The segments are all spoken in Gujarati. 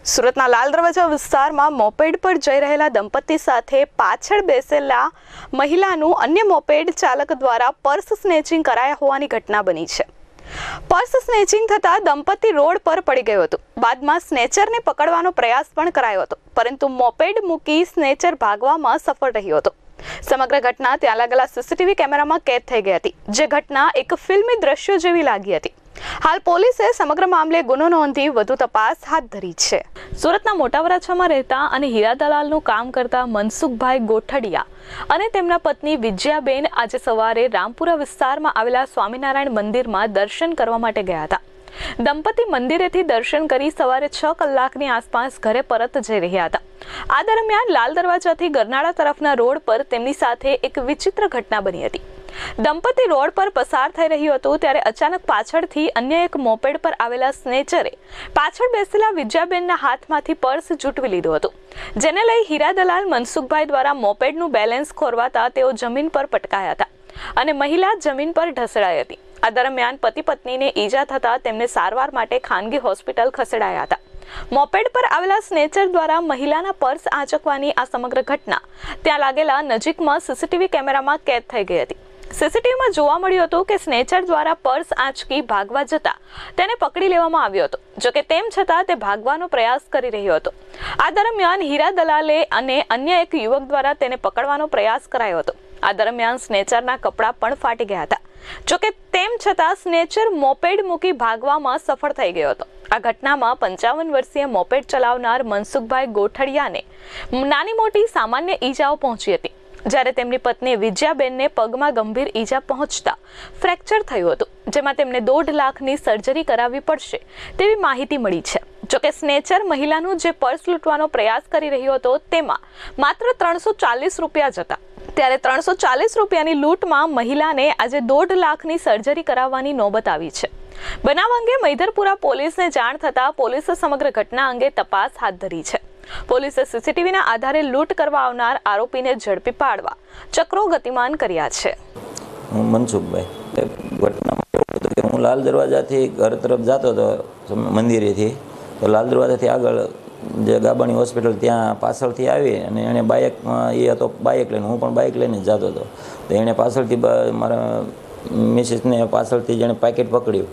સુરતના લાલ દરવાજા વિસ્તારમાં મોપેડ પર જઈ રહેલા દંપતી સાથે પાછળ બેસેલા મહિલાનું અન્ય મોપેડ ચાલક દ્વારા પર્સ સ્નેચિંગ કરાયા હોવાની ઘટના બની છે। પર્સ સ્નેચિંગ થતા દંપતી રોડ પર પડી ગયું હતું। બાદમાં સ્નેચરને પકડવાનો પ્રયાસ પણ કરાયો હતો, પરંતુ મોપેડ મૂકી સ્નેચર ભાગવામાં સફળ રહ્યો હતો। સમગ્ર ઘટના ત્યાં લાગેલા સીસીટીવી કેમેરામાં કેદ થઈ ગઈ હતી, જે ઘટના એક ફિલ્મી દ્રશ્યો જેવી લાગી હતી। हाल પોલીસે સમગ્ર મામલે ગુનો નોંધી વધુ તપાસ હાથ ધરી છે। સુરતના મોટા વરાછામાં રહેતા અને હીરા દલાલનું કામ કરતા મનસુખભાઈ ગોઠડિયા અને તેમના પત્ની વિજયાબેન આજે સવારે રામપુરા વિસ્તારમાં આવેલા સ્વામિનારાયણ મંદિરમાં દર્શન કરવા માટે ગયા હતા। દંપતી મંદિરેથી દર્શન કરી સવારે 6 કલાકની આસપાસ ઘરે પરત જઈ રહ્યા હતા। આ દરમિયાન લાલ દરવાજાથી ગરનાળા તરફના રોડ પર તેમની સાથે એક વિચિત્ર ઘટના બની હતી। દંપતી રોડ પર પસાર થઈ રહ્યું હતું ત્યારે અચાનક પાછળથી અન્ય એક મોપેડ પર આવેલા સ્નેચરે પાછળ બેસેલા વિજયાબેનના હાથમાંથી પર્સ ઝૂંટવી લીધું હતું, જેને લઈ હીરા દલાલ મનસુખભાઈ દ્વારા મોપેડનું બેલેન્સ ખોરવાતા તેઓ જમીન પર પટકાયા હતા અને મહિલા જમીન પર ઢસડાઈ હતી। આ દરમિયાન પતિ પત્નીને ઈજા થતા તેમને સારવાર માટે ખાનગી હોસ્પિટલ ખસેડાયા હતા। મોપેડ પર આવેલા સ્નેચર દ્વારા મહિલાના પર્સ આંચકવાની આ સમગ્ર ઘટના ત્યાં લાગેલા નજીકમાં સીસીટીવી કેમેરામાં કેદ થઈ ગઈ હતી। સીસીટીવીમાં જોવા મળ્યું હતું કે સ્નેચર દ્વારા પર્સ આંચકી ભાગવા જતા તેને પકડી લેવામાં આવ્યો હતો, જોકે તેમ છતાં તે ભાગવાનો પ્રયાસ કરી રહ્યો હતો। આ દરમિયાન હીરા દલાલે અને અન્ય એક યુવક દ્વારા તેને પકડવાનો પ્રયાસ કરાયો હતો। આ દરમિયાન સ્નેચરના કપડાં પણ ફાટી ગયા હતા, જોકે તેમ છતાં સ્નેચર મોપેડ મૂકી ભાગવામાં સફળ થઈ ગયો હતો। આ ઘટનામાં 55 વર્ષીય મોપેડ ચલાવનાર મનસુખભાઈ ગોઠડિયાને નાની મોટી સામાન્ય ઈજાઓ પહોંચી હતી, જ્યારે તેમની પત્ની વિજયાબેનને પગમાં ગંભીર ઈજા પહોંચતા ફ્રેક્ચર થયું હતું, જેમાં તેમને 1.5 લાખની સર્જરી કરાવવી પડશે તેવી માહિતી મળી છે। જોકે સ્નેચર મહિલાનું જે પર્સ લૂંટવાનો પ્રયાસ કરી રહ્યો હતો તેમાં માત્ર 340 રૂપિયા જ હતા, ત્યારે 340 રૂપિયાની લૂંટમાં મહિલાને આજે 1.5 લાખની સર્જરી કરાવવાની નોબત આવી છે। બનાવ અંગે મૈધરપુરા પોલીસને જાણ થતાં પોલીસે સમગ્ર ઘટના અંગે તપાસ હાથ ધરી છે। પોલીસે સીસીટીવીના આધારે લૂંટ કરવા આવનાર આરોપીને ઝડપી પાડવા ચક્રો ગતિમાન કર્યા છે। હું મનસુખભાઈ, ઘટનામાં એવું હતું કે હું લાલ દરવાજાથી ઘર તરફ જતો હતો મંદિરેથી, તો લાલ દરવાજાથી આગળ જે ગાબાની હોસ્પિટલ ત્યાં પાછળથી આવી અને એણે બાઇકમાં એ હતો બાઇક લઈને, હું પણ બાઇક લઈને જ જતો હતો, તો એણે પાછળથી મારા મિસિસને પાછળથી જેણે પાકીટ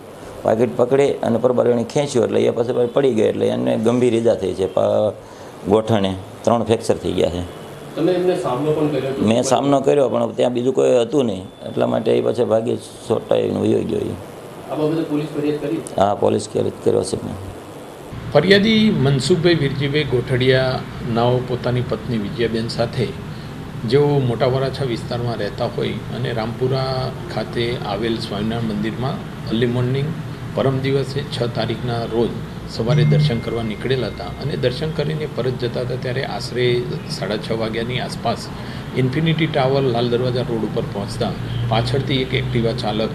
પકડી અને બરાબર એણે ખેંચ્યું એટલે એ પછી પડી ગઈ, એટલે એને ગંભીર ઈજા થઈ છે। ગોઠણે 3 ફ્રેક્ચર થઈ ગયા છે। તમે એમને સામનો પણ કર્યો? મેં સામનો કર્યો, પણ ત્યાં બીજું કોઈ હતું નહીં, એટલા માટે એ પછી ભાગી છોટાઈને વયો ગયો। આ બાબતે પોલીસ ફરિયાદ કરી? હા, પોલીસ કર્યો છે મેં। ફરિયાદી મનસુખભાઈ વિરજીભાઈ ગોઠડિયા નાઓ પોતાની પત્ની વિજયાબેન સાથે જેઓ મોટા વરાછા વિસ્તારમાં રહેતા હોય અને રામપુરા ખાતે આવેલ સ્વામિનારાયણ મંદિરમાં અર્લી મોર્નિંગ પરમ દિવસે 6 તારીખના રોજ સવારે દર્શન કરવા નીકળેલા હતા અને દર્શન કરીને પરત જતા હતા ત્યારે આશરે 6:30 વાગ્યાની આસપાસ infinity tower Lal Darwaja road ઉપર પહોંચતા પાછળથી એક એક્ટિવા ચાલક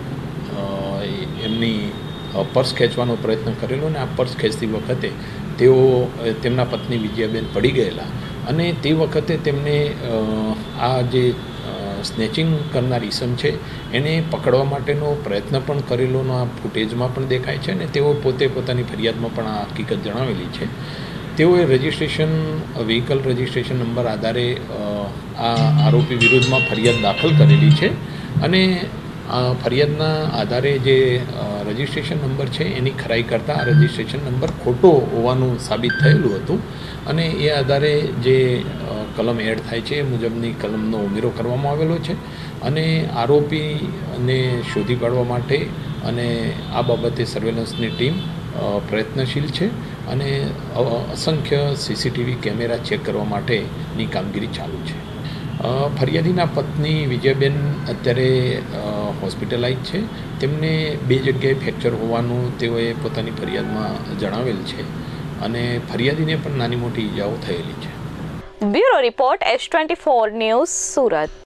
એમની પર્સ ખેંચવાનો પ્રયત્ન કરેલો અને આ પર્સ ખેંચતી વખતે તેમના પત્ની વિજયાબેન પડી ગયેલા અને તે વખતે તેમને આ જે સ્નેચિંગ કરનાર ઈસમ છે એને પકડવા માટેનો પ્રયત્ન પણ કરેલોનો આ ફૂટેજમાં પણ દેખાય છે અને તેઓ પોતે પોતાની ફરિયાદમાં પણ આ હકીકત જણાવેલી છે। તેઓએ વ્હીકલ રજિસ્ટ્રેશન નંબર આધારે આ આરોપી વિરુદ્ધમાં ફરિયાદ દાખલ કરેલી છે અને ફરિયાદના આધારે જે રજિસ્ટ્રેશન નંબર છે એની ખરાઈ કરતાં આ રજિસ્ટ્રેશન નંબર ખોટો હોવાનું સાબિત થયેલું હતું અને એ આધારે જે કલમ એડ થાય છે એ મુજબની કલમનો ઉમેરો કરવામાં આવેલો છે અને આરોપીને શોધી કાઢવા માટે અને આ બાબતે સર્વેલન્સની ટીમ પ્રયત્નશીલ છે અને અસંખ્ય સીસીટીવી કેમેરા ચેક કરવા માટેની કામગીરી ચાલુ છે। ફરિયાદીના પત્ની વિજયાબેન અત્યારે હોસ્પિટલાઇઝ છે, તેમને 2 જગ્યાએ ફ્રેક્ચર હોવાનું તેઓએ પોતાની ફરિયાદમાં જણાવેલ છે અને ફરિયાદીને પણ નાની મોટી ઈજાઓ થયેલી છે। Bureau report S24 news, Surat.